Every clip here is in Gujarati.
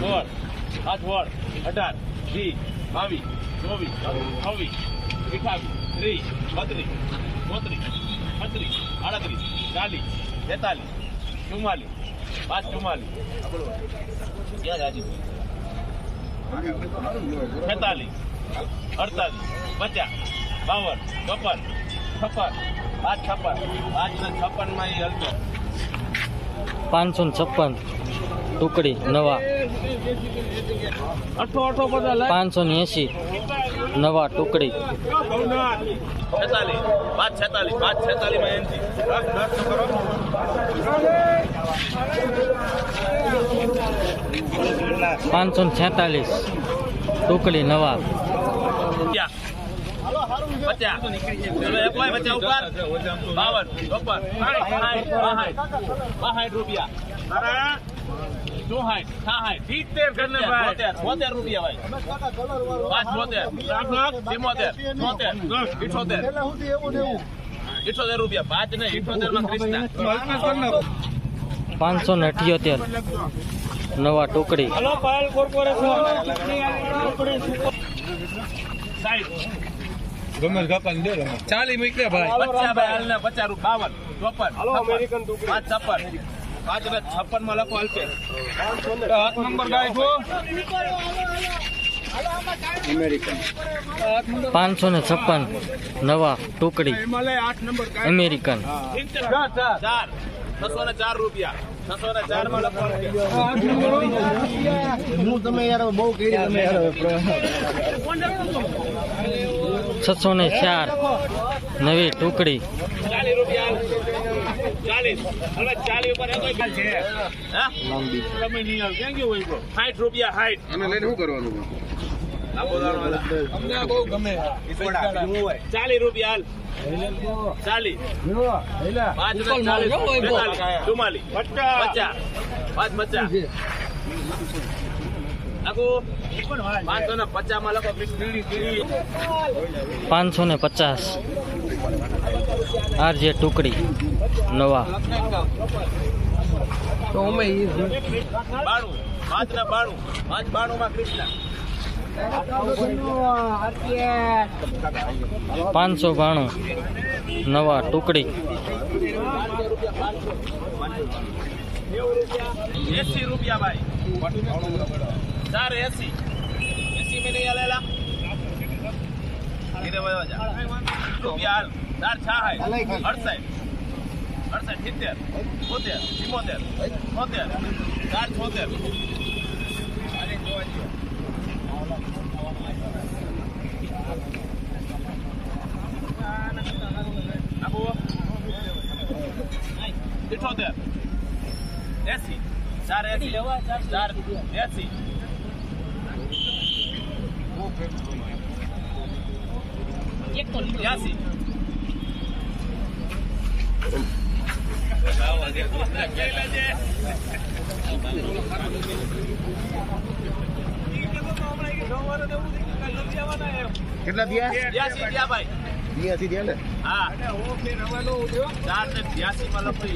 16 18 18 20 22 24 26 28 30 32 33 34 38 40 42 44 5 44 क्या राजी 46 48 50 52 53 56 556 માં હલતો 556 ટુકડી નવા 580 નવા ટુકડી 46 546 માં એનથી 546 ટુકડી નવા 50 ઉપર 52 રૂપિયા 72 રૂપિયા ભાઈ 78 રૂપિયા 5 ને 78 માં ક્રિસ્ટા 578 નવા ટુકડી ગમે ગપાન દે 40 મૂક્યા ભાઈ 50 ભાઈ હાલના 50 રૂપિયા 52 54 5 ને 56 માં લખો હાલશે 7 નંબર ગાય છો અમેરિકન 556 નવા ટુકડી અમેરિકન 604 રૂપિયા 604 માં લખો હું તમે યાર બહુ કરી તમે યાર 604 નવી ટુકડી 40 રૂપિયા 40 હવે 40 ઉપર કોઈ છે હા તમે નહીં આવ ક્યાં ગયો હોય 60 રૂપિયા 60 અને લઈને શું કરવાનું અમને બહુ ગમે 40 રૂપિયા હાલ 550 આરજે ટુકડી નવા 92 માં કૃષ્ણ 592 નવા ટુકડી 80 રૂપિયા ભાઈ 480 में नहीं आलेला गिरे भाई जा रुपया हाल 4 6 है 68 70 72 73 74 4 Abu 78 80 480 480 કેટલા દિયા 82 દિયા ભાઈ 82 દિયા ને હા 482 માં લખી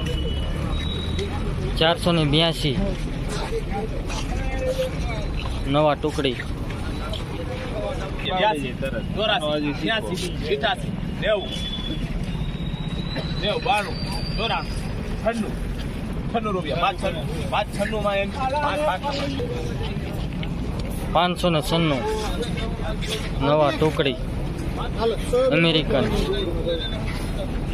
482 નવા ટુકડી 82 84 88 90 92 રૂપિયા 596 માં 596 નવા ટુકડી અમેરિકન